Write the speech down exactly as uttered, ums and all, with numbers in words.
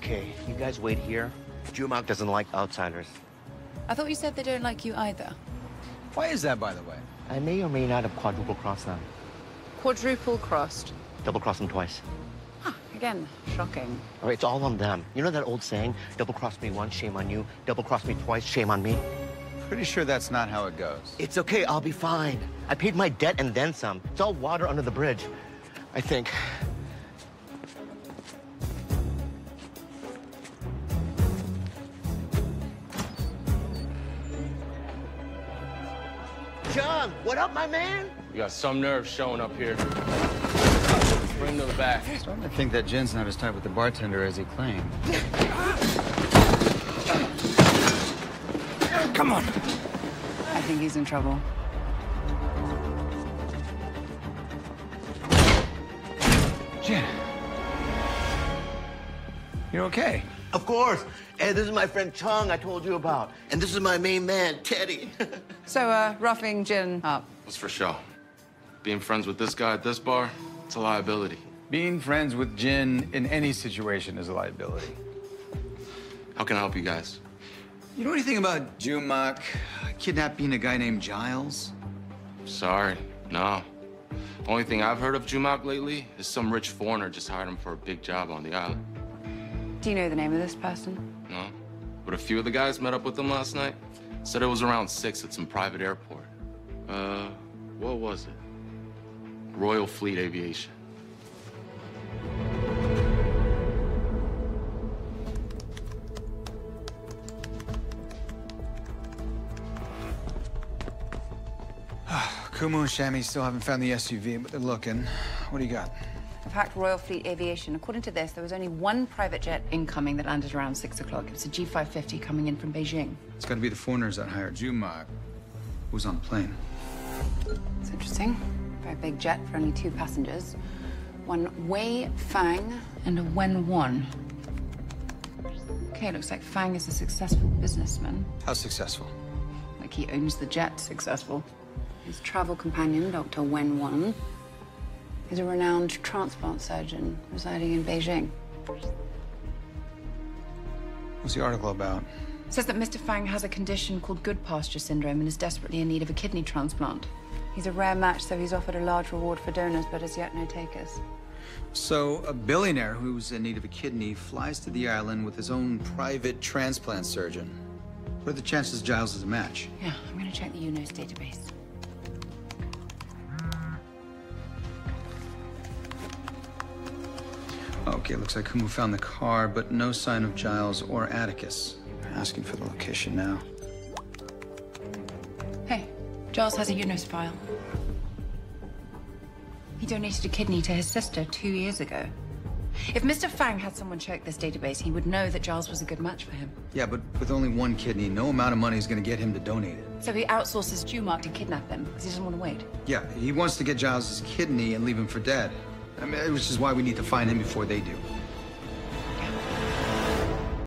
Okay, you guys wait here. Jumak doesn't like outsiders. I thought you said they don't like you either. Why is that, by the way? I may or may not have quadruple crossed them. Quadruple crossed. Double crossed them twice. Huh, again, shocking. All right, it's all on them. You know that old saying, double cross me once, shame on you. Double cross me twice, shame on me. Pretty sure that's not how it goes. It's okay, I'll be fine. I paid my debt and then some. It's all water under the bridge, I think. John, what up, my man? You got some nerve showing up here. Bring to the back. I'm starting to think that Jin's not as tight with the bartender as he claimed. Come on. I think he's in trouble. Jin. You're okay? Of course. Hey, this is my friend Chung I told you about. And this is my main man, Teddy. So, uh, roughing Jin up. What's for show? Being friends with this guy at this bar, it's a liability. Being friends with Jin in any situation is a liability. How can I help you guys? You know anything about Jumak kidnapping a guy named Giles? Sorry, no. Only thing I've heard of Jumak lately is some rich foreigner just hired him for a big job on the island. Do you know the name of this person? No, but a few of the guys met up with him last night. Said it was around six at some private airport. Uh, what was it? Royal Fleet Aviation. Kumu and Shami still haven't found the S U V, but they're looking. What do you got? I've hacked Royal Fleet Aviation. According to this, there was only one private jet incoming that landed around six o'clock. It was a G five fifty coming in from Beijing. It's got to be the foreigners that hired Jumak. Who's on the plane? It's interesting. Very big jet for only two passengers. One Wei Fang and a Wen Wan. Okay, looks like Fang is a successful businessman. How successful? Like he owns the jet, successful. His travel companion, Doctor Wen Wan, is a renowned transplant surgeon residing in Beijing. What's the article about? It says that Mister Fang has a condition called good pasture syndrome and is desperately in need of a kidney transplant. He's a rare match, so he's offered a large reward for donors, but as yet no takers. So, a billionaire who's in need of a kidney flies to the island with his own private transplant surgeon. What are the chances Giles is a match? Yeah, I'm gonna check the U N O S database. Okay, looks like Kumu found the car, but no sign of Giles or Atticus. They're asking for the location now. Hey, Giles has a U N O S file. He donated a kidney to his sister two years ago. If Mister Fang had someone check this database, he would know that Giles was a good match for him. Yeah, but with only one kidney, no amount of money is going to get him to donate it. So he outsources Jumak to kidnap him because he doesn't want to wait. Yeah, he wants to get Giles' kidney and leave him for dead. I mean, which is why we need to find him before they do.